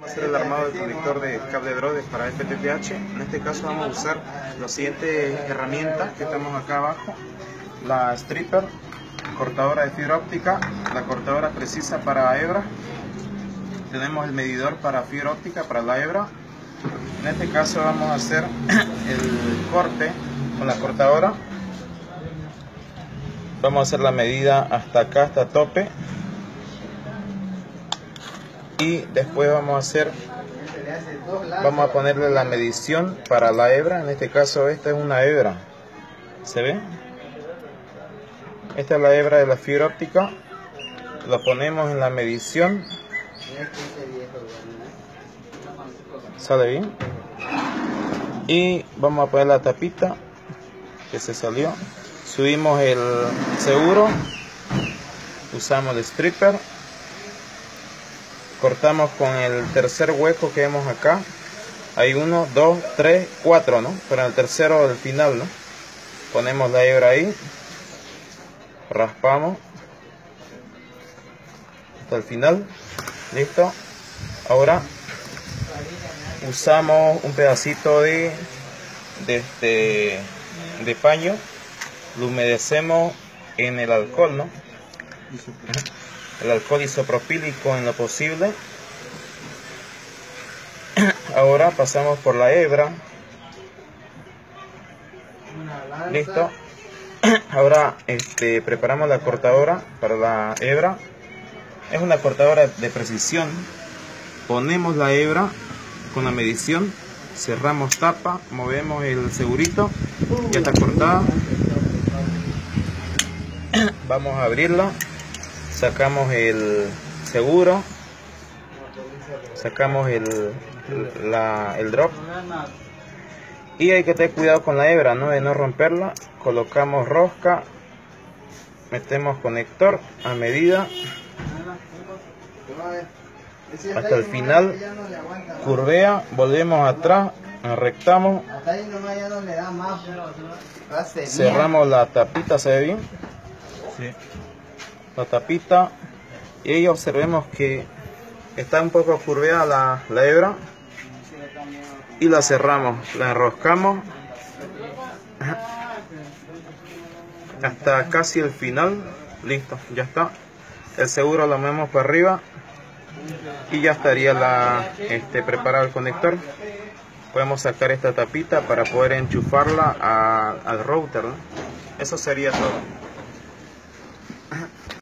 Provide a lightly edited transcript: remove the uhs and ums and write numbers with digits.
Vamos a hacer el armado del conector de cable Brode para FTTH. En este caso vamos a usar las siguientes herramientas que estamos acá abajo: la stripper, cortadora de fibra óptica, la cortadora precisa para hebra, tenemos el medidor para fibra óptica para la hebra. En este caso vamos a hacer el corte con la cortadora. Vamos a hacer la medida hasta acá, hasta tope. Y después vamos a ponerle la medición para la hebra. En este caso esta es una hebra, ¿se ve? Esta es la hebra de la fibra óptica. Lo ponemos en la medición. ¿Sale bien? Y vamos a poner la tapita que se salió. Subimos el seguro. Usamos el stripper. Cortamos con el tercer hueco que vemos acá. Hay 1, 2, 3, 4, ¿no? Pero en el tercero del final, ¿no? Ponemos la hebra ahí. Raspamos hasta el final. Listo. Ahora usamos un pedacito de paño. Lo humedecemos en el alcohol, ¿no? El alcohol isopropílico en lo posible. Ahora pasamos por la hebra. Listo. Ahora preparamos la cortadora para la hebra. Es una cortadora de precisión. Ponemos la hebra con la medición, cerramos tapa, movemos el segurito, ya está cortada. Vamos a abrirla. Sacamos el seguro, sacamos el drop, y hay que tener cuidado con la hebra, ¿no? De no romperla. Colocamos rosca, metemos conector a medida hasta el final, curvea, volvemos atrás, rectamos, cerramos la tapita. ¿Se ve bien? Sí. La tapita, y ahí observemos que está un poco curveada la hebra, y la cerramos, la enroscamos hasta casi el final. Listo, ya está. El seguro lo movemos para arriba y ya estaría preparado el conector. Podemos sacar esta tapita para poder enchufarla al router, ¿no? Eso sería todo.